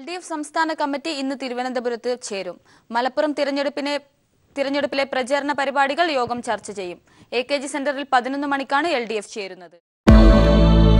LDF സംസ്ഥാന committee ഇന്ന് തിരുവനന്തപുരത്ത് ചേരും. മലപ്പുറം തിരഞ്ഞെടുപ്പിലെ പ്രചാരണ പരിപാടികൾ യോഗം ചർച്ച ചെയ്യും. AKG സെന്ററിൽ 11 മണിക്കാണ് LDF ചേരുന്നത്.